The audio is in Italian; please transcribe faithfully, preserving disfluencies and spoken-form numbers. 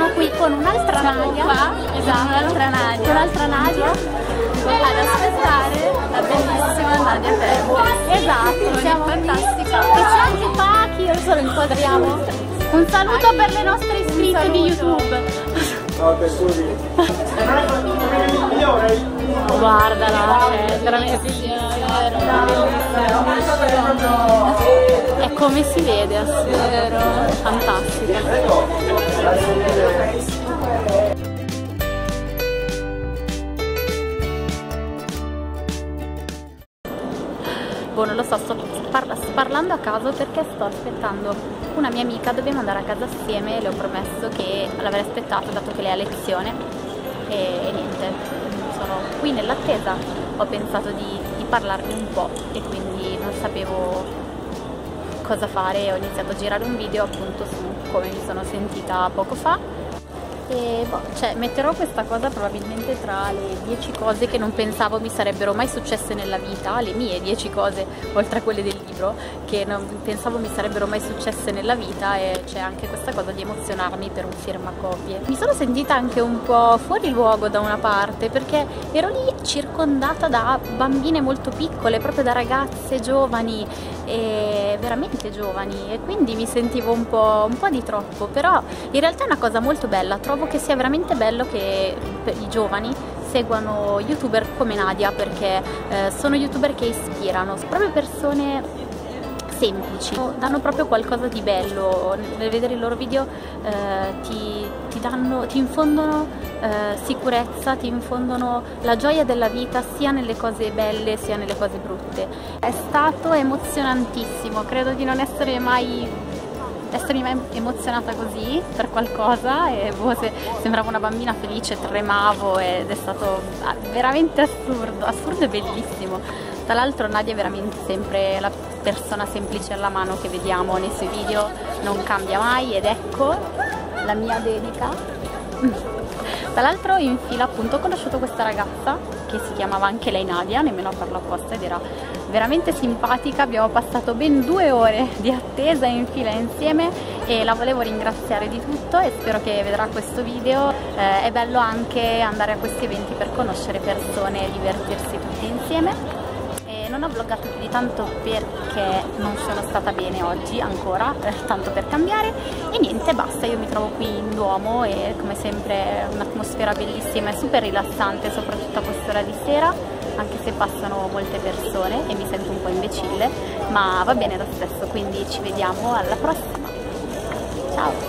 qui con un'altra Nadia, esatto, un'altra Nadia, con un'altra Nadia ad aspettare la bellissima Nadia Tempe. Esatto, siamo fantastica. E c'è anche Paki, io solo inquadriamo. Un saluto per le nostre iscritte di YouTube. Guardala, è veramente è come si vede, assurdo, fantastica. Boh, non lo so, sto parla parlando a caso perché sto aspettando una mia amica, dobbiamo andare a casa assieme, le ho promesso che l'avrei aspettato dato che lei ha lezione e, e niente, sono qui nell'attesa, ho pensato di, di parlarvi un po' e quindi non sapevo cosa fare e ho iniziato a girare un video appunto su come mi sono sentita poco fa. E boh, cioè, metterò questa cosa probabilmente tra le dieci cose che non pensavo mi sarebbero mai successe nella vita, le mie dieci cose, oltre a quelle del libro, che non pensavo mi sarebbero mai successe nella vita, e c'è anche questa cosa di emozionarmi per un firmacopie. Mi sono sentita anche un po' fuori luogo da una parte, perché ero lì circondata da bambine molto piccole, proprio da ragazze giovani, e veramente giovani, e quindi mi sentivo un po', un po' di troppo, però in realtà è una cosa molto bella. Trovo che sia veramente bello che i giovani seguano youtuber come Nadia, perché eh, sono youtuber che ispirano, sono proprio persone semplici, danno proprio qualcosa di bello. Nel vedere i loro video eh, ti, ti, danno, ti infondono eh, sicurezza, ti infondono la gioia della vita sia nelle cose belle sia nelle cose brutte. È stato emozionantissimo, credo di non essere mai essermi mai emozionata così per qualcosa, e boh, se, sembravo una bambina felice, tremavo ed è stato veramente assurdo, assurdo e bellissimo. Tra l'altro Nadia è veramente sempre la persona semplice alla mano che vediamo nei suoi video, non cambia mai, ed ecco la mia dedica. Tra l'altro in fila appunto ho conosciuto questa ragazza che si chiamava anche lei Nadia, nemmeno a farlo apposta, ed era veramente simpatica. Abbiamo passato ben due ore di attesa in fila insieme e la volevo ringraziare di tutto, e spero che vedrà questo video. Eh, è bello anche andare a questi eventi per conoscere persone e divertirsi tutti insieme. Non ho vloggato più di tanto perché non sono stata bene oggi ancora, eh, tanto per cambiare, e niente, basta. Io mi trovo qui in Duomo e come sempre un'atmosfera bellissima e super rilassante, soprattutto a quest'ora di sera, anche se passano molte persone e mi sento un po' imbecille, ma va bene lo stesso, quindi ci vediamo alla prossima. Ciao!